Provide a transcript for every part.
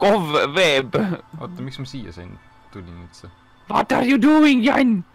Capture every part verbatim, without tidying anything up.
Cobweb. Oota, miks ma siia sain? Tulin üldse. What are you doing, Jan?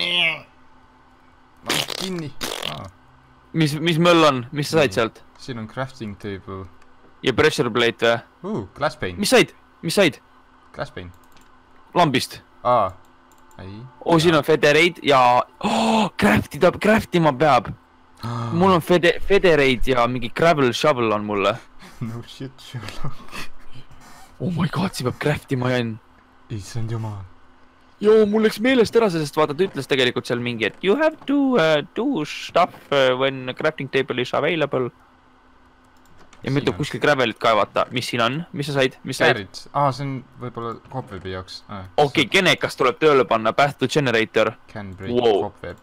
Kinni. Mis, mis möll on? Mis sa said sealt? Siin on crafting table. Ja pressure plate või? Uh, glass pane. Mis said? Mis said? Glass pane. Lambist. Aa. Ei. Oh, siin on federate ja... Oh, craftida, craftima peab. Mul on fede, federate ja mingi gravel shovel on mulle. No shit, Sherlock. Oh my god, siin peab craftima, Jan. Issand jumal. Joo, mul läks meelest ära, sest vaata, ta ütles tegelikult seal mingi, et you have to uh, do stuff uh, when crafting table is available. Ja meil tuleb kuskil gravelit kaevata. Mis siin on? Mis sa said? Mis said? Käärid. Aa, see on võib-olla cobwebi jaoks. Okei, kenekas tuleb tööle panna. Path to generator. Can break cobweb.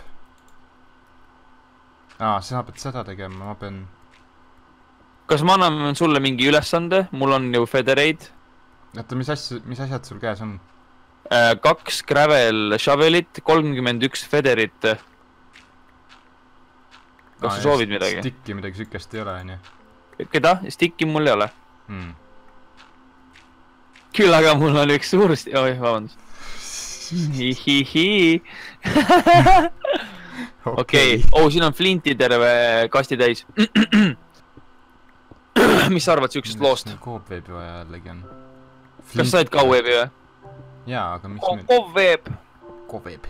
Aa, sa pead seda tegema. Ma pean... Kas ma annan sulle mingi ülesande? Mul on ju federate. Oota, mis asjad, mis asjad sul käes on? Kaks gravel shovelit, kolmkümmend üks federit. Kas sa soovid midagi? Sticki midagi sükest ei ole, on ju? Keda? Sticki mul ei ole. Hmm. Küll aga mul on üks suur... Oi, vabandust. Hihihi. Okei. Oh, siin on flinti terve kasti täis. Mis sa arvad sükest loost? Cobwebi vaja jällegi on. Kas sa said Cobwebi või? Jaa, aga mis nüüd? Cobweb! Cobweb.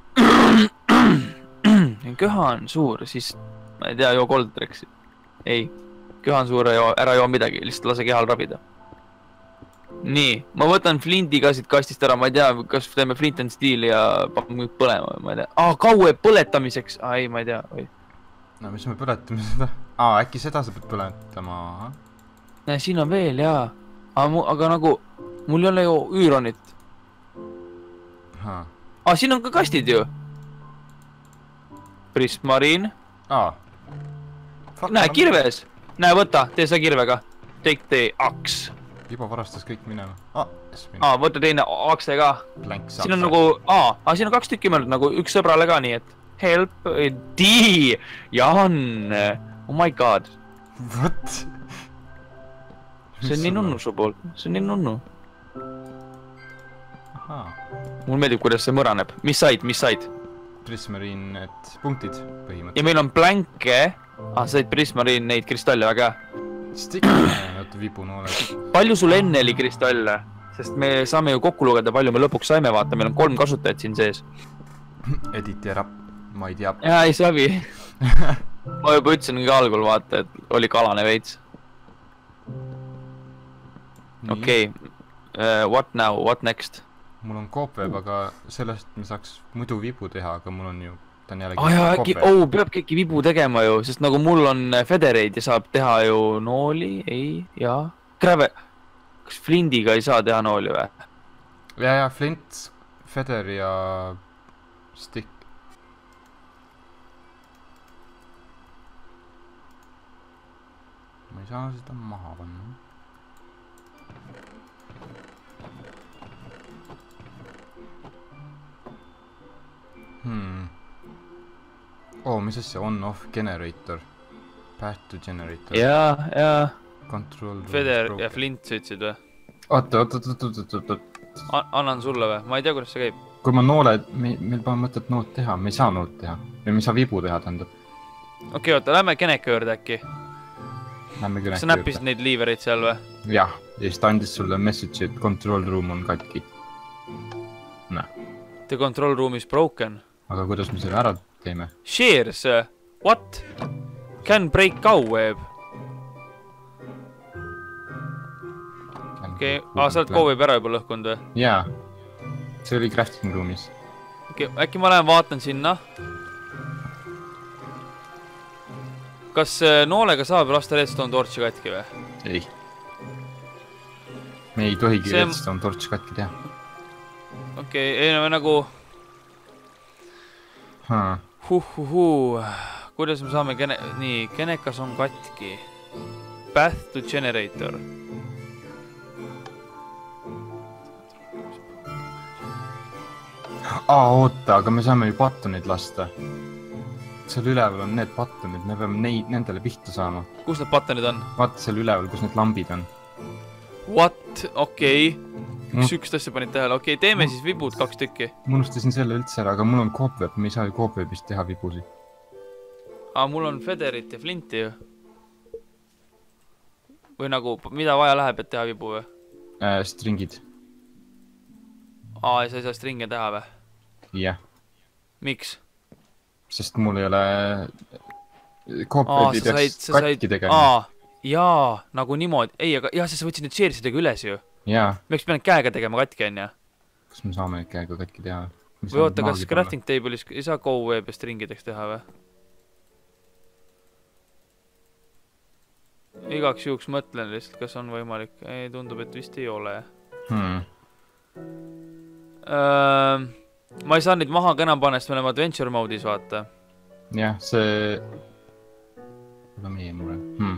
Köha on suur, siis ma ei tea, joo koldreksi. Ei, köha on suur, ära joo midagi, lihtsalt lase kehal rabida. Nii, ma võtan flinti ka siit kastist ära, ma ei tea, kas teeme flint and steel ja pakume põlema, ma ei tea. Aa, Cobweb põletamiseks! Aa, ei, ma ei tea, või. No, mis me põletame seda? Aa, äkki seda sa pead põletama? Näe, siin on veel, jaa. Aga nagu, mul ei ole ju üüronit. Aa, siin on ka kastid ju. Prismarine. Aa. Näe, kirves. Näe, võta, tee sa kirvega. Take the axe. Juba varastas kõik minema. Aa, aa võta teine akse ka. Siin on nagu, aa, aa, siin on kaks tükki mõeldud, nagu üks sõbrale ka, nii et help, D, Jan, oh my god. What? See on nii nunnu su poolt, see on nii nunnu. Ahaa. Mul meeldib, kuidas see mõraneb. Mis said, mis said? Prismarine need punktid põhimõtteliselt. Ja meil on planke. Ah, said Prismarine neid kristalle väga. Stick, oota vibunooled. Palju sul enne oli kristalle? Sest me saame ju kokku lugeda, palju me lõpuks saime vaata. Meil on kolm kasutajat siin sees. Editi ära. Ma ei tea. Jaa, ei sabi. Ma juba ütlesin ka algul vaata, et oli kalane veits. Okei. What now? What next? Mul on Cobweb, aga sellest me saaks muidu vibu teha, aga mul on ju, ta on jällegi ah, jah, äkki, oh, peabki äkki vibu tegema ju, sest nagu mul on federate ja saab teha ju nooli, ei, jaa. Grave, kas flindiga ei saa teha nooli või? Ja, ja, flint, feder ja stick. Ma ei saa seda maha panna. Hmm. Oh, mis asja? On-off generator. Path to generator. Jaa, jaa. Control. Feder ja flint sõitsid või? Oota, oota, oota, oota, oota. Annan sulle või? Ma ei tea, kuidas see käib. Kui ma nooled, meil pole mõtet noot teha. Me ei saa noot teha. Või me ei saa vibu teha, tähendab. Okei, oota, lähme keneka juurde äkki. Lähme keneka juurde. Sa näppisid neid liivereid seal või? Jah, ja siis ta andis sulle message, et control room on katki. Näe. The control room is broken. Aga kuidas me selle ära teeme? Shears, what? Can break Cobweb. Okei, aa, sa oled Cobweb ära juba lõhkunud või? Jaa, see oli crafting roomis. Okei, äkki ma lähen vaatan sinna. Kas noolega saab lasta redstone torchi katki või? Ei. Me ei tohigi see... redstone torchi katki teha. Okei, ei no nagu... Huh. Huh, huh, huh. Kuidas me saame kene... Nii, kenekas on katki. Path to generator. Aa, oota, aga me saame ju buttonid lasta. Seal üleval on need buttonid, me peame neid, nendele pihta saama. Kus need buttonid on? Vaata seal üleval, kus need lambid on. What? Okei okay. Üks sükst asja panid tähele. Okei, okay, teeme siis vibud kaks tükki. Ma unustasin selle üldse ära, aga mul on Coopweb, me ei saa ju Coopwebist teha vibusi. Aa, mul on Federit ja Flinti ju. Või nagu, mida vaja läheb, et teha vibu või? Äh, stringid. Aa, sa ei saa stringe teha või? Jah. Miks? Sest mul ei ole Coopwebi peaks katki tegema. Aa, jaa, nagu niimoodi. Ei, aga jah, sa võtsid need share'sidega üles ju. Jaa. Me eks pidanud käega tegema katki, on ja? Kas me saame neid käega katki teha? Või oota, kas crafting table'is ei saa GoWeb ja stringideks teha või? Igaks juhuks mõtlen lihtsalt, kas on võimalik. Ei, tundub, et vist ei ole. Hmm. Öö, ma ei saa neid maha ka enam panna, sest me oleme adventure mode'is, vaata. Jah, see... Võib-olla meie mure. Hmm.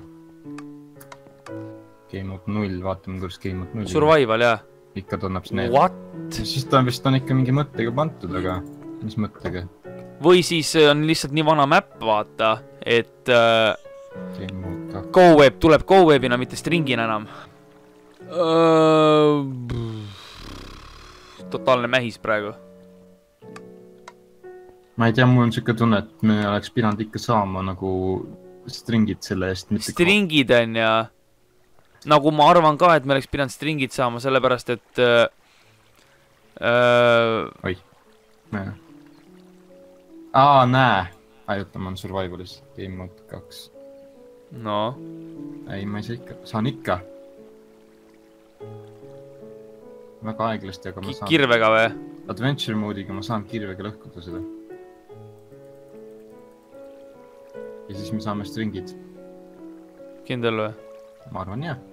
Game mode null, vaatame, kuidas game mode null. Survival, jah. Ikka tunnab see need. What? Siis ta vist on ikka mingi mõttega pantud, aga mis mõttega? Või siis on lihtsalt nii vana map, vaata, et äh, game mode kaks. GoWeb tuleb GoWebina, mitte stringina enam. Uh, totaalne mähis praegu. Ma ei tea, mul on siuke tunne, et me oleks pidanud ikka saama nagu stringid selle eest. Stringid on ja nagu ma arvan ka, et me oleks pidanud stringid saama, sellepärast, et äh, äh, oi. Näe. Aa, näe. Ajutama on survivalis. Game mode kaks. No. Ei, ma ei saa ikka. Saan ikka. Väga aeglasti, aga ma saan. Kirvega või? Adventure mode'iga ma saan kirvega lõhkuda seda. Ja siis me saame stringid. Kindel või? Ma arvan, jah.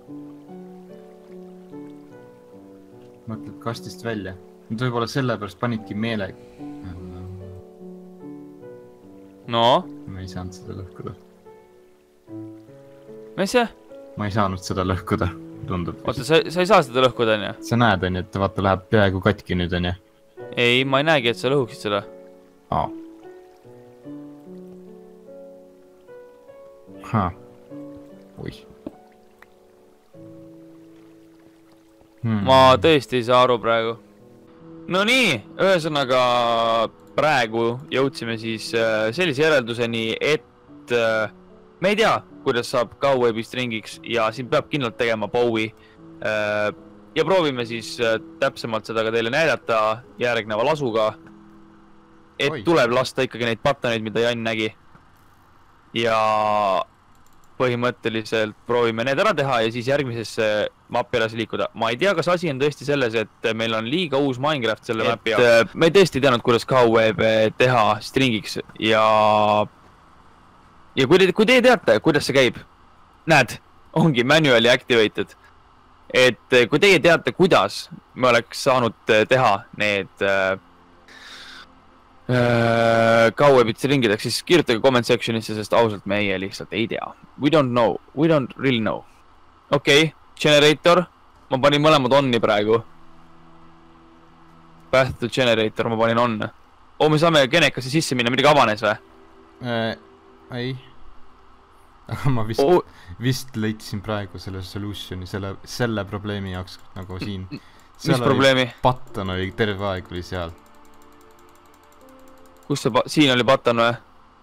Mõtled kastist välja. Nüüd võib-olla sellepärast panidki meelega. No? Ma ei saanud seda lõhkuda. Mis see? Ma ei saanud seda lõhkuda, tundub. Oota, sa, sa ei saa seda lõhkuda, on ja? Sa näed, on, et vaata läheb peaaegu katki nüüd, on ja? Ei, ma ei näegi, et sa lõhuksid seda. Aa. Haa. Oi. Hmm. Ma tõesti ei saa aru praegu. No nii, ühesõnaga praegu jõudsime siis sellise järelduseni, et me ei tea, kuidas saab GoWebi stringiks ja siin peab kindlalt tegema Bowie. Ja proovime siis täpsemalt seda ka teile näidata järgneva lasuga, et Oi. Tuleb lasta ikkagi neid pattoneid, mida Jan nägi. Ja põhimõtteliselt proovime need ära teha ja siis järgmisesse mapi edasi liikuda. Ma ei tea, kas asi on tõesti selles, et meil on liiga uus Minecraft selle et, mapi ja me ei tõesti teadnud, kuidas GoWeb teha stringiks ja ja kui te, kui te teate, kuidas see käib, näed, ongi manually activated. Et kui teie teate, kuidas me oleks saanud teha need äh, GoWebit stringideks, siis kirjutage comment sectionisse, sest ausalt meie lihtsalt ei tea. We don't know. We don't really know. Okei, okay. Generator. Ma panin mõlemad onni praegu. Path to generator, ma panin on. Oo, me saame genekasse sisse minna, midagi avanes või? Äh, ei. Aga ma vist, oh. vist leidsin praegu selle solutioni, selle, selle probleemi jaoks nagu siin. Mis probleemi? Button oli, terve aeg oli seal. Kus see, siin oli button või?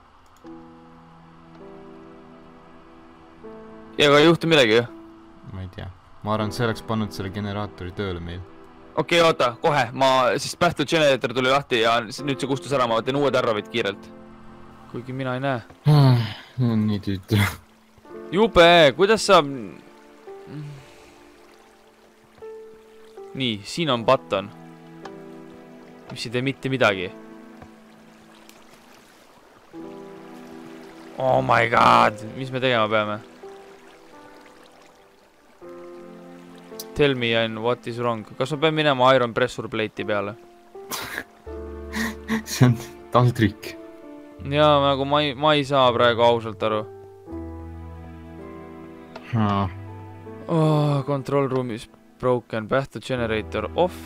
Ja ega ei juhtu midagi ju? Ma ei tea. Ma arvan, see oleks pannud selle generaatori tööle meil. Okei, okay, oota, kohe. Ma, siis Path to generator tuli lahti ja nüüd see kustus ära, ma teen uued arravid kiirelt. Kuigi mina ei näe. Nii tüütu. Jube, kuidas saab... Nii, siin on button. Mis ei tee mitte midagi. Oh my god, mis me tegema peame? Tell me, Jan, what is wrong? Kas ma pean minema iron pressure plate'i peale? See on taldrik. Jaa, nagu ma ei, ma ei saa praegu ausalt aru. Haa. Oh, control room is broken. Path to generator off.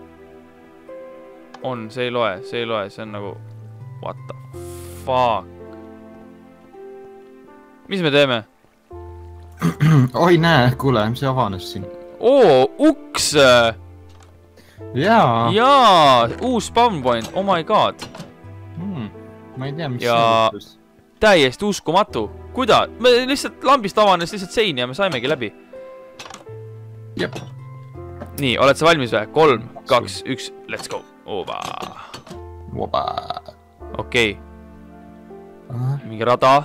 On, see ei loe, see ei loe, see on nagu... What the fuck? Mis me teeme? oi näe, kuule, mis avanes siin? oo, uks! jaa. jaa, uus spawn point, oh my god. Hmm, ma ei tea, mis ja... see juhtus. Täiesti uskumatu. Kuida? Me lihtsalt lambist avanes lihtsalt sein ja me saimegi läbi. Jep. nii, oled sa valmis või? kolm, kaks, üks, let's go. Oba. Oba. okei. mingi rada.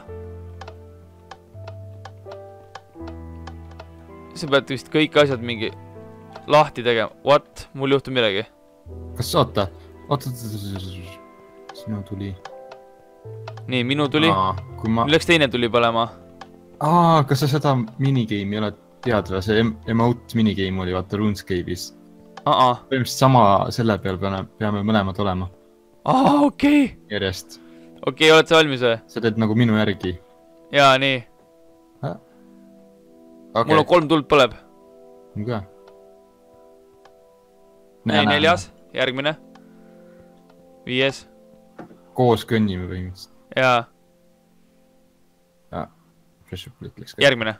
sa pead vist kõik asjad mingi lahti tegema. What? Mul juhtub midagi. kas oota? oota, oota, sinu tuli. nii, minu tuli. Ma... milleks teine tuli põlema? aa, kas sa seda minigame'i oled tead või? see emote minigame oli vaata RuneScape'is. Aa. põhimõtteliselt sama selle peal peame, peame mõlemad olema. aa, okei okay.. järjest. okei okay,, oled sa valmis või? sa teed nagu minu järgi. jaa, nii. Okay. mul on kolm tuld põleb. mul ka. nii, neljas, järgmine. viies. koos kõnnime põhimõtteliselt. jaa. jaa, pressure plate läks ka. järgmine.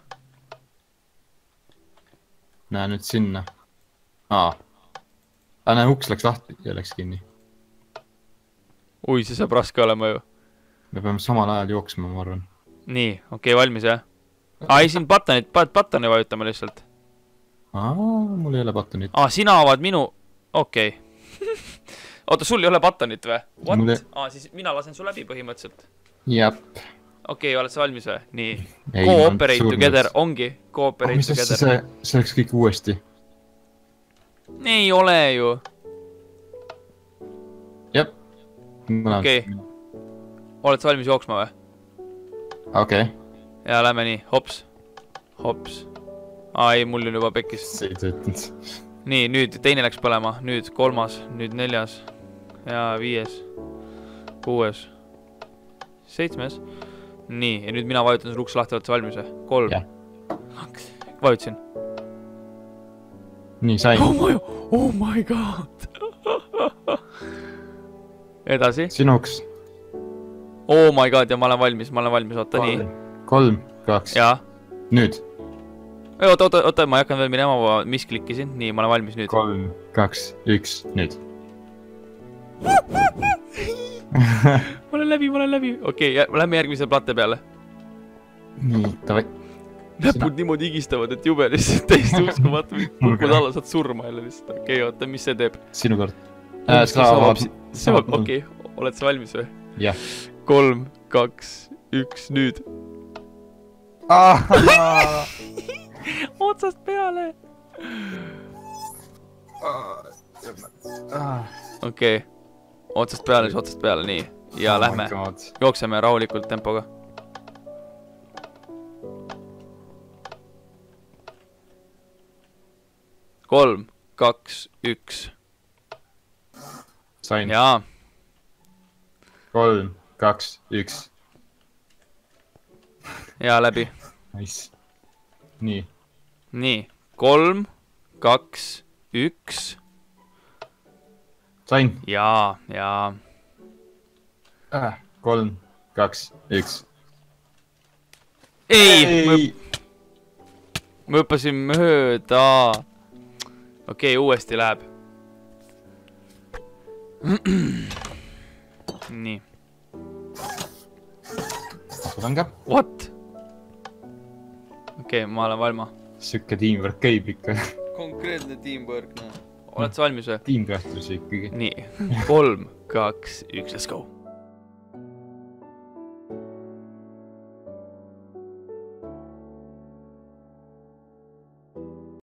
näe nüüd sinna. aa. aa, näe, uks läks lahti ja läks kinni. ui, see saab raske olema ju. me peame samal ajal jooksma, ma arvan. nii, okei okay,, valmis jah? aa, ei, siin buttonit, buttoni vajutame lihtsalt. aa, mul ei ole buttonit. aa, sina avad minu... okei okay. oota, sul ei ole buttonit või? What? Mule... aa, siis mina lasen su läbi põhimõtteliselt. jep. okei okay,, oled sa valmis või? nii. Cooperate together, ongi. Cooperate oh, together. see, see läks kõik uuesti. ei ole ju. jep. okei okay.. oled sa valmis jooksma või? okei okay. ja lähme nii, hops, hops. aa, ei, mul on juba pekkis. see ei töötanud. nii, nüüd teine läks põlema, nüüd kolmas, nüüd neljas ja viies, kuues, seitsmes. nii, ja nüüd mina vajutan sul uks lahti, oled sa valmis või? kolm. vajutasin. nii, sain. oh my, oh my god. edasi. sinuks. oh my god, ja ma olen valmis, ma olen valmis, oota, nii. kolm, kaks. jaa. nüüd. oota, oota, oota, ma ei hakanud veel minema, ma misklikkisin. nii, ma olen valmis nüüd. kolm, kaks, üks, nüüd. ma olen läbi, ma olen läbi. okei, okay, lähme järgmise platte peale. nii, davai. näpud niimoodi higistavad, et jube lihtsalt täiesti uskumatu. kukud alla, saad surma jälle lihtsalt. okei okay,, oota, mis see teeb? sinu kord. see on, okei, oled sa valmis või? jah. kolm, kaks, üks, nüüd. otsast peale. okei okay., otsast peale, siis otsast peale, nii. ja oh lähme, jookseme rahulikult tempoga. kolm, kaks, üks. sain. jaa. kolm, kaks, üks. jaa, läbi. Nice. nii. nii, kolm, kaks, üks. sain. jaa, jaa. Äh, kolm, kaks, üks. ei, ei!! ma hüppasin mööda. okei okay,, uuesti läheb. nii. olen ka. What? okei okay,, ma olen valma. Siuke teamwork käib ikka. konkreetne teamwork, noh. oled sa valmis või? Tiimkähtlus ikkagi. nii, kolm, kaks, üks, let's go.